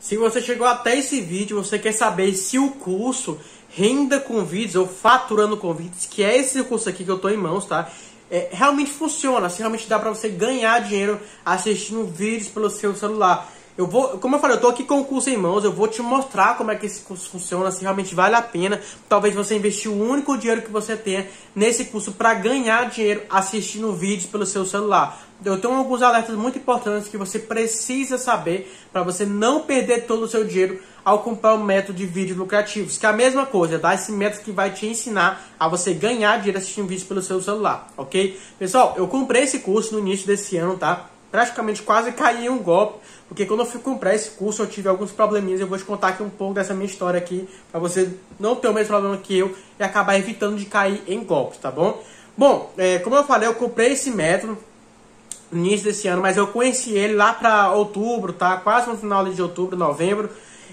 Se você chegou até esse vídeo, você quer saber se o curso Renda com Vídeos ou Faturando com Vídeos, que é esse curso aqui que eu tô em mãos, tá? Realmente funciona, se realmente dá pra você ganhar dinheiro assistindo vídeos pelo seu celular. Como eu falei, eu tô aqui com o curso em mãos, eu vou te mostrar como é que esse curso funciona, se realmente vale a pena. Talvez você investir o único dinheiro que você tenha nesse curso para ganhar dinheiro assistindo vídeos pelo seu celular. Eu tenho alguns alertas muito importantes que você precisa saber para você não perder todo o seu dinheiro ao comprar um método de vídeos lucrativos, que é a mesma coisa, tá? Esse método que vai te ensinar a você ganhar dinheiro assistindo vídeos pelo seu celular, ok? Pessoal, eu comprei esse curso no início desse ano, tá? Praticamente quase caí em um golpe, porque quando eu fui comprar esse curso eu tive alguns probleminhas. Eu vou te contar aqui um pouco dessa minha história aqui, para você não ter o mesmo problema que eu e acabar evitando de cair em golpes, tá bom? Bom, como eu falei, eu comprei esse método no início desse ano, mas eu conheci ele lá para outubro, tá? Quase no final de outubro, novembro.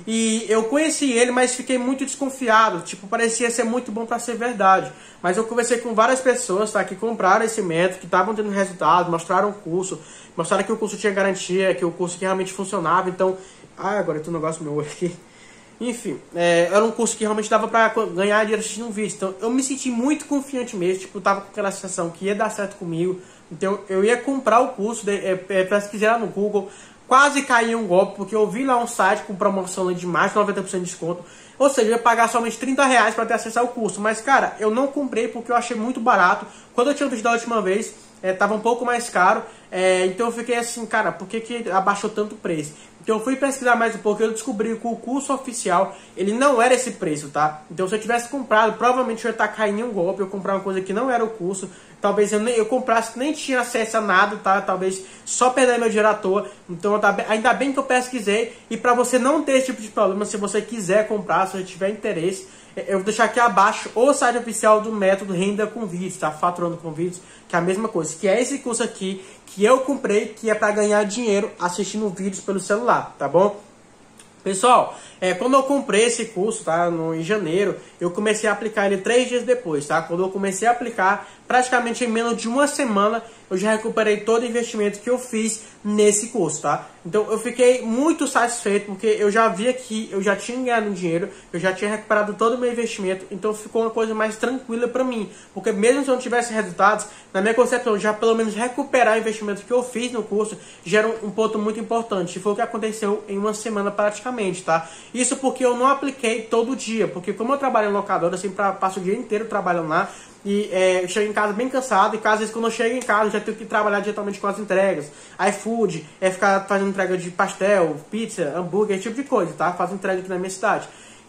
E eu conheci ele, mas fiquei muito desconfiado. Tipo, parecia ser muito bom para ser verdade. Mas eu conversei com várias pessoas, tá, que compraram esse método, que estavam tendo resultado, mostraram o curso, mostraram que o curso tinha garantia, que o curso que realmente funcionava. Então, agora tem um negócio meu aqui. Enfim, era um curso que realmente dava pra ganhar dinheiro assistindo um vídeo. Então, eu me senti muito confiante mesmo. Tipo, tava com aquela sensação que ia dar certo comigo. Então, eu ia comprar o curso, pesquisar no Google. Quase caí em um golpe, porque eu vi lá um site com promoção de mais de 90% de desconto. Ou seja, eu ia pagar somente R$30 para ter acesso ao curso. Mas, cara, eu não comprei porque eu achei muito barato. Quando eu tinha visto da última vez, tava um pouco mais caro. Então eu fiquei assim, cara, por que abaixou tanto o preço? Então eu fui pesquisar mais um pouco e eu descobri que o curso oficial, ele não era esse preço, tá? Então se eu tivesse comprado, provavelmente eu ia estar caindo em um golpe, eu comprar uma coisa que não era o curso. Talvez eu comprasse, nem tinha acesso a nada, tá? Talvez só perder meu dinheiro à toa. Então ainda bem que eu pesquisei. E para você não ter esse tipo de problema, se você quiser comprar, se você tiver interesse, eu vou deixar aqui abaixo o site oficial do método Renda com Vídeos, tá? Faturando com Vídeos, que é a mesma coisa. Que é esse curso aqui, que eu comprei, que é para ganhar dinheiro assistindo vídeos pelo celular, tá bom? Pessoal, quando eu comprei esse curso, tá, em janeiro, eu comecei a aplicar ele 3 dias depois, tá? Quando eu comecei a aplicar, praticamente em menos de uma semana, eu já recuperei todo o investimento que eu fiz nesse curso, tá? Então eu fiquei muito satisfeito, porque eu já via que eu já tinha ganhado dinheiro, eu já tinha recuperado todo o meu investimento, então ficou uma coisa mais tranquila pra mim. Porque mesmo se eu não tivesse resultados, na minha concepção, já pelo menos recuperar o investimento que eu fiz no curso, já era um ponto muito importante. E foi o que aconteceu em uma semana praticamente, tá? Isso porque eu não apliquei todo dia, porque como eu trabalho em locadora, eu sempre passo o dia inteiro trabalhando lá, e eu chego em casa bem cansado, e às vezes quando eu chego em casa eu já tenho que trabalhar diretamente com as entregas. iFood, ficar fazendo entrega de pastel, pizza, hambúrguer, esse tipo de coisa, tá? Faço entrega aqui na minha cidade.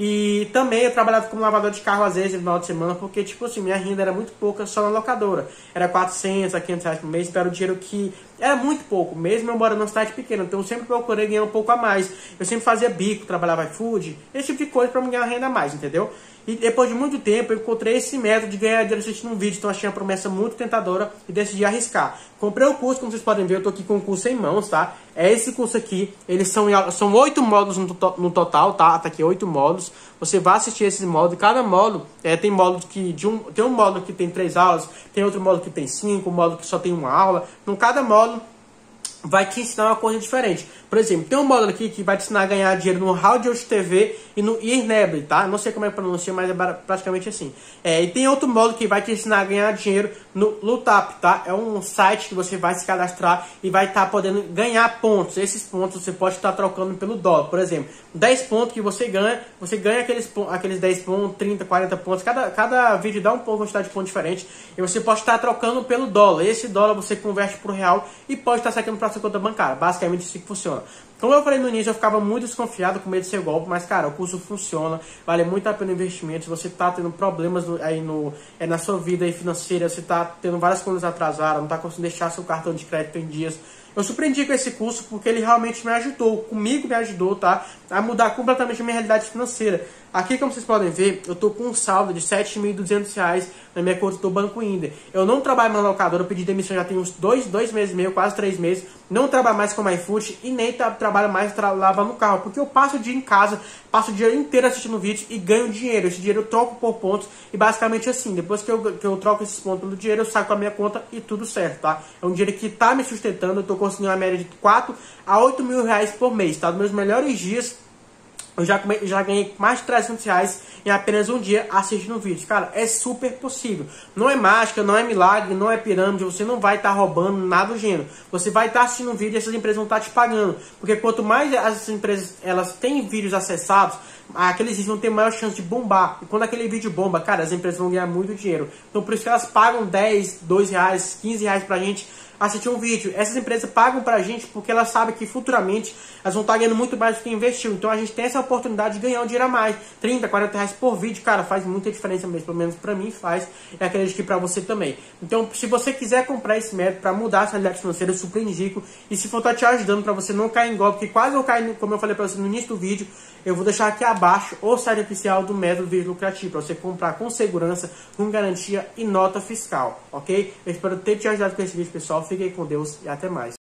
E também eu trabalhava como lavador de carro às vezes no final de semana, porque tipo assim, minha renda era muito pouca só na locadora. Era 400 a 500 reais por mês, então era o dinheiro que era muito pouco, mesmo eu morando numa cidade pequena. Então eu sempre procurei ganhar um pouco a mais. Eu sempre fazia bico, trabalhava iFood, esse tipo de coisa pra me ganhar renda a mais, entendeu? E depois de muito tempo eu encontrei esse método de ganhar dinheiro assistindo um vídeo, então achei uma promessa muito tentadora e decidi arriscar. Comprei o curso, como vocês podem ver, eu tô aqui com o curso em mãos, tá? É esse curso aqui, eles são 8 módulos no total, tá? Tá aqui 8 módulos. Você vai assistir esses módulos, e cada módulo tem módulos que tem um módulo que tem 3 aulas, tem outro módulo que tem 5, um módulo que só tem uma aula. Então cada módulo vai te ensinar uma coisa diferente. Por exemplo, tem um módulo aqui que vai te ensinar a ganhar dinheiro no Audios TV e no Earnable, tá? Não sei como é que pronuncia, mas é praticamente assim. E tem outro módulo que vai te ensinar a ganhar dinheiro no Lutap, tá? É um site que você vai se cadastrar e vai estar podendo ganhar pontos. Esses pontos você pode estar trocando pelo dólar. Por exemplo, 10 pontos que você ganha aqueles 10 pontos, 30, 40 pontos. Cada vídeo dá um pouco de quantidade de pontos diferente. E você pode estar trocando pelo dólar. Esse dólar você converte para o real e pode estar sacando para sua conta bancária. Basicamente isso que funciona. Como eu falei no início, eu ficava muito desconfiado, com medo de ser golpe, mas cara, o curso funciona, vale muito a pena o investimento. Se você está tendo problemas na sua vida financeira, você está tendo várias coisas atrasadas, não está conseguindo deixar seu cartão de crédito em dias, eu surpreendi com esse curso porque ele realmente me ajudou, comigo me ajudou, tá? A mudar completamente a minha realidade financeira. Aqui, como vocês podem ver, eu tô com um saldo de R$7.200 na minha conta do Banco Inter. Eu não trabalho mais na locadora, eu pedi demissão já tem uns 2 meses e meio, quase 3 meses. Não trabalho mais com iFood e nem trabalho mais lavando o carro, porque eu passo o dia em casa, passo o dia inteiro assistindo vídeos e ganho dinheiro. Esse dinheiro eu troco por pontos e basicamente assim, depois que eu troco esses pontos pelo dinheiro, eu saio com a minha conta e tudo certo, tá? É um dinheiro que tá me sustentando, eu tô conseguindo uma média de 4 a 8 mil reais por mês, tá? Nos meus melhores dias, Eu já ganhei mais de R$300 em apenas um dia assistindo um vídeo. Cara, é super possível. Não é mágica, não é milagre, não é pirâmide. Você não vai estar roubando nada do gênero. Você vai estar assistindo um vídeo e essas empresas vão estar te pagando. Porque quanto mais as empresas elas têm vídeos acessados, aqueles vídeos vão ter maior chance de bombar. E quando aquele vídeo bomba, cara, as empresas vão ganhar muito dinheiro. Então por isso que elas pagam 10, R$2, R$15 pra gente assistir um vídeo. Essas empresas pagam pra gente porque elas sabem que futuramente elas vão estar ganhando muito mais do que investiu. Então a gente tem essa oportunidade de ganhar um dinheiro a mais. 30, R$40 por vídeo, cara, faz muita diferença mesmo. Pelo menos pra mim faz. E acredito que pra você também. Então se você quiser comprar esse método pra mudar a sua realidade financeira, eu super indico. E se for estar te ajudando pra você não cair em golpe, que quase eu caí, como eu falei pra você no início do vídeo, eu vou deixar aqui abaixo o site oficial do método Vídeo Lucrativo, para você comprar com segurança, com garantia e nota fiscal, ok? Eu espero ter te ajudado com esse vídeo, pessoal. Fiquem com Deus e até mais.